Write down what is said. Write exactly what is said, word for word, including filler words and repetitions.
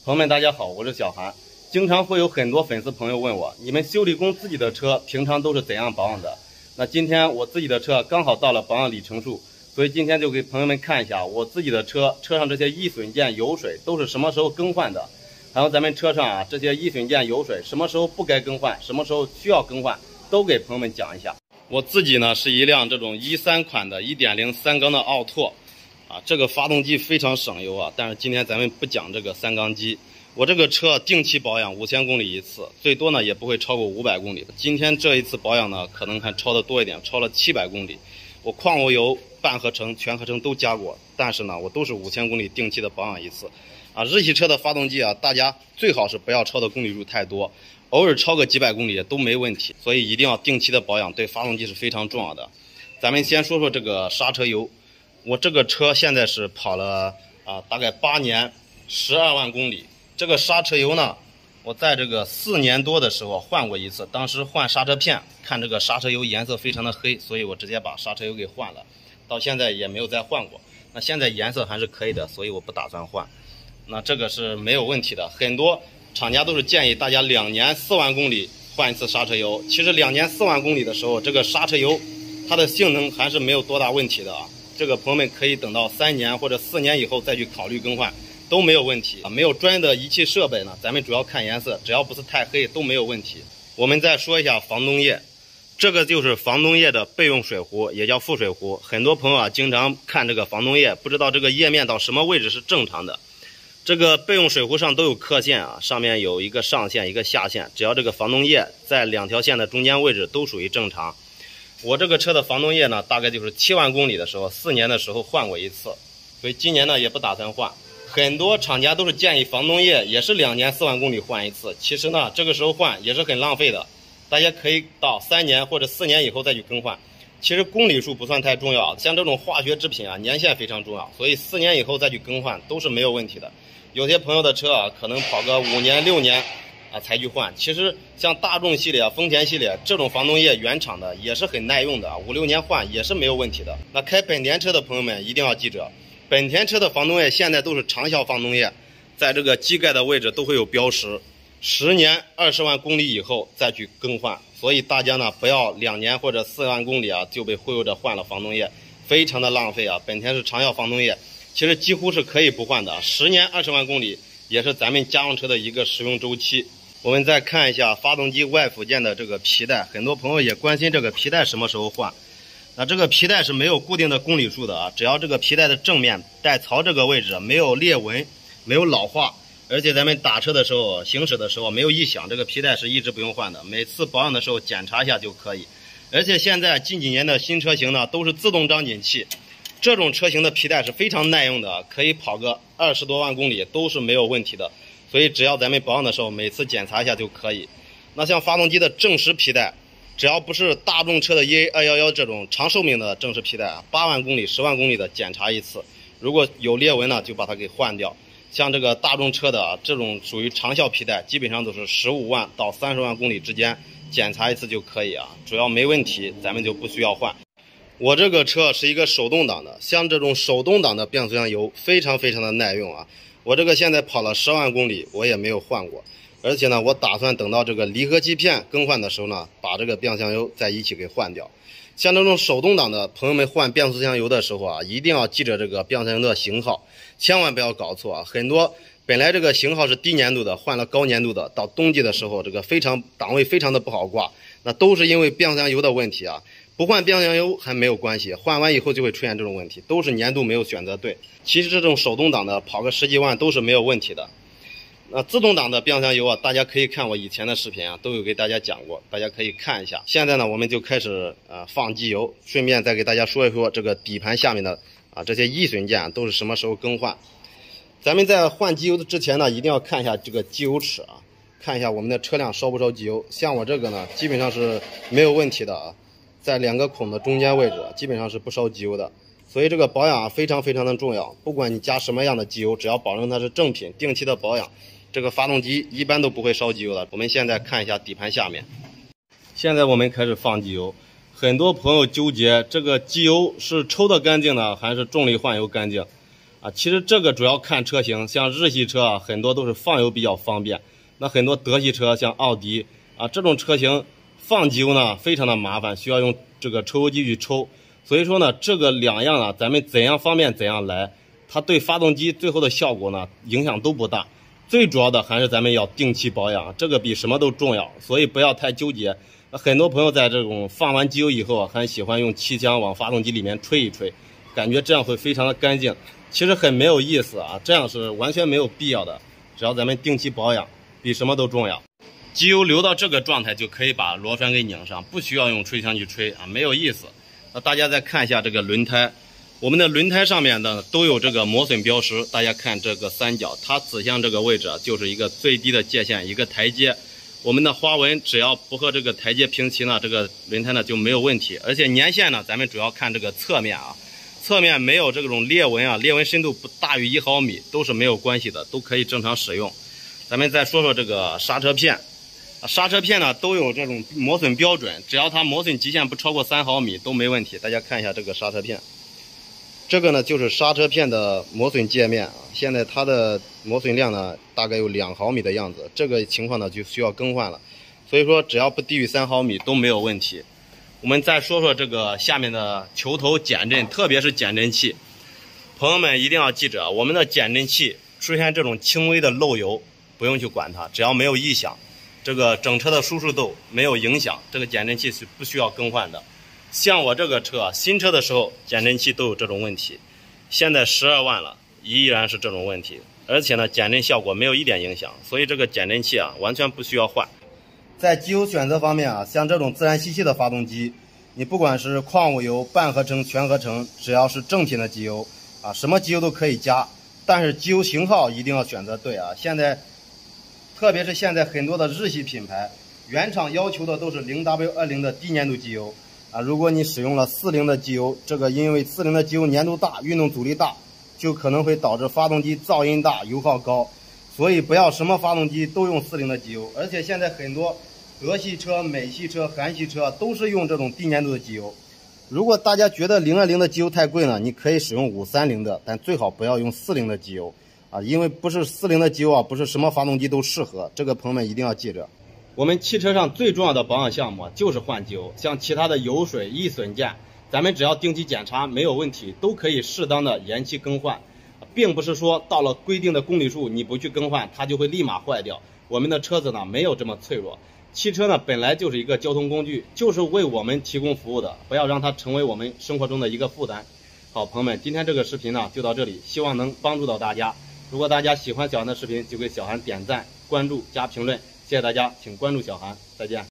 朋友们，大家好，我是小韩。经常会有很多粉丝朋友问我，你们修理工自己的车平常都是怎样保养的？那今天我自己的车刚好到了保养里程数，所以今天就给朋友们看一下我自己的车，车上这些易损件、油水都是什么时候更换的，还有咱们车上啊这些易损件、油水什么时候不该更换，什么时候需要更换，都给朋友们讲一下。我自己呢是一辆这种一三款的 一点零 三缸的奥拓。啊，这个发动机非常省油啊，但是今天咱们不讲这个三缸机。我这个车定期保养五千公里一次，最多呢也不会超过五百公里。今天这一次保养呢，可能还超的多一点，超了七百公里。我矿物油、半合成、全合成都加过，但是呢，我都是五千公里定期的保养一次。啊，日系车的发动机啊，大家最好是不要超的公里数太多，偶尔超个几百公里都没问题。所以一定要定期的保养，对发动机是非常重要的。咱们先说说这个刹车油。我这个车现在是跑了啊，大概八年，十二万公里。这个刹车油呢，我在这个四年多的时候换过一次，当时换刹车片，看这个刹车油颜色非常的黑，所以我直接把刹车油给换了，到现在也没有再换过。那现在颜色还是可以的，所以我不打算换。那这个是没有问题的，很多厂家都是建议大家两年四万公里换一次刹车油。其实两年四万公里的时候，这个刹车油它的性能还是没有多大问题的啊。这个朋友们可以等到三年或者四年以后再去考虑更换，都没有问题啊。没有专业的仪器设备呢，咱们主要看颜色，只要不是太黑都没有问题。我们再说一下防冻液，这个就是防冻液的备用水壶，也叫副水壶。很多朋友啊经常看这个防冻液，不知道这个液面到什么位置是正常的。这个备用水壶上都有刻线啊，上面有一个上线一个下线，只要这个防冻液在两条线的中间位置都属于正常。我这个车的防冻液呢，大概就是七万公里的时候，四年的时候换过一次，所以今年呢也不打算换。很多厂家都是建议防冻液也是两年四万公里换一次，其实呢这个时候换也是很浪费的，大家可以到三年或者四年以后再去更换。其实公里数不算太重要，像这种化学制品啊，年限非常重要，所以四年以后再去更换都是没有问题的。有些朋友的车啊，可能跑个五年六年。啊，才去换。其实像大众系列、丰田系列这种防冻液原厂的也是很耐用的，五六年换也是没有问题的。那开本田车的朋友们一定要记着，本田车的防冻液现在都是长效防冻液，在这个机盖的位置都会有标识，十年二十万公里以后再去更换。所以大家呢不要两年或者四万公里啊就被忽悠着换了防冻液，非常的浪费啊。本田是长效防冻液，其实几乎是可以不换的，十年二十万公里也是咱们家用车的一个使用周期。我们再看一下发动机外附件的这个皮带，很多朋友也关心这个皮带什么时候换。那这个皮带是没有固定的公里数的啊，只要这个皮带的正面带槽这个位置没有裂纹、没有老化，而且咱们打车的时候、行驶的时候没有异响，这个皮带是一直不用换的，每次保养的时候检查一下就可以。而且现在近几年的新车型呢都是自动张紧器，这种车型的皮带是非常耐用的，可以跑个二十多万公里都是没有问题的。所以只要咱们保养的时候每次检查一下就可以。那像发动机的正时皮带，只要不是大众车的 E A 二一一这种长寿命的正时皮带啊，八万公里、十万公里的检查一次，如果有裂纹呢就把它给换掉。像这个大众车的啊，这种属于长效皮带，基本上都是十五万到三十万公里之间检查一次就可以啊，只要没问题咱们就不需要换。我这个车是一个手动挡的，像这种手动挡的变速箱油非常非常的耐用啊。我这个现在跑了十万公里，我也没有换过，而且呢，我打算等到这个离合器片更换的时候呢，把这个变速箱油再一起给换掉。像这种手动挡的朋友们换变速箱油的时候啊，一定要记着这个变速箱油的型号，千万不要搞错啊！很多本来这个型号是低粘度的，换了高粘度的，到冬季的时候这个非常档位非常的不好挂，那都是因为变速箱油的问题啊。不换变速箱油还没有关系，换完以后就会出现这种问题，都是粘度没有选择对。其实这种手动挡的跑个十几万都是没有问题的。那自动挡的变速箱油啊，大家可以看我以前的视频啊，都有给大家讲过，大家可以看一下。现在呢，我们就开始呃放机油，顺便再给大家说一说这个底盘下面的啊这些易损件都是什么时候更换。咱们在换机油的之前呢，一定要看一下这个机油尺啊，看一下我们的车辆烧不烧机油。像我这个呢，基本上是没有问题的啊。在两个孔的中间位置基本上是不烧机油的，所以这个保养啊非常非常的重要，不管你加什么样的机油，只要保证它是正品，定期的保养，这个发动机一般都不会烧机油的。我们现在看一下底盘下面，现在我们开始放机油。很多朋友纠结这个机油是抽的干净呢还是重力换油干净啊。其实这个主要看车型，像日系车啊，很多都是放油比较方便。那很多德系车，像奥迪啊这种车型，放机油呢非常的麻烦，需要用这个抽油机去抽。所以说呢，这个两样啊，咱们怎样方便怎样来，它对发动机最后的效果呢影响都不大。最主要的还是咱们要定期保养，这个比什么都重要，所以不要太纠结。很多朋友在这种放完机油以后啊，还喜欢用气枪往发动机里面吹一吹，感觉这样会非常的干净，其实很没有意思啊，这样是完全没有必要的。只要咱们定期保养，比什么都重要。机油流到这个状态就可以把螺栓给拧上，不需要用吹枪去吹啊，没有意思。那大家再看一下这个轮胎。我们的轮胎上面呢都有这个磨损标识，大家看这个三角，它指向这个位置就是一个最低的界限，一个台阶。我们的花纹只要不和这个台阶平齐呢，这个轮胎呢就没有问题。而且年限呢，咱们主要看这个侧面啊，侧面没有这种裂纹啊，裂纹深度不大于一毫米都是没有关系的，都可以正常使用。咱们再说说这个刹车片，刹车片呢都有这种磨损标准，只要它磨损极限不超过三毫米都没问题。大家看一下这个刹车片。这个呢就是刹车片的磨损界面啊，现在它的磨损量呢大概有两毫米的样子，这个情况呢就需要更换了。所以说只要不低于三毫米都没有问题。我们再说说这个下面的球头减震，特别是减震器，朋友们一定要记着，我们的减震器出现这种轻微的漏油，不用去管它，只要没有异响，这个整车的舒适度没有影响，这个减震器是不需要更换的。像我这个车新车的时候减震器都有这种问题，现在十二万了依然是这种问题，而且呢减震效果没有一点影响，所以这个减震器啊完全不需要换。在机油选择方面啊，像这种自然吸气的发动机，你不管是矿物油、半合成、全合成，只要是正品的机油啊，什么机油都可以加，但是机油型号一定要选择对啊。现在特别是现在很多的日系品牌，原厂要求的都是 零 W 二十 的低粘度机油啊，如果你使用了四零的机油，这个因为四零的机油粘度大，运动阻力大，就可能会导致发动机噪音大、油耗高，所以不要什么发动机都用四零的机油。而且现在很多德系车、美系车、韩系车都是用这种低粘度的机油。如果大家觉得零二零的机油太贵呢，你可以使用五三零的，但最好不要用四零的机油啊，因为不是四零的机油啊，不是什么发动机都适合，这个朋友们一定要记着。我们汽车上最重要的保养项目就是换机油，像其他的油水、易损件，咱们只要定期检查没有问题，都可以适当的延期更换，并不是说到了规定的公里数你不去更换，它就会立马坏掉。我们的车子呢没有这么脆弱，汽车呢本来就是一个交通工具，就是为我们提供服务的，不要让它成为我们生活中的一个负担。好，朋友们，今天这个视频呢就到这里，希望能帮助到大家。如果大家喜欢小韩的视频，就给小韩点赞、关注加评论。谢谢大家，请关注小韩，再见。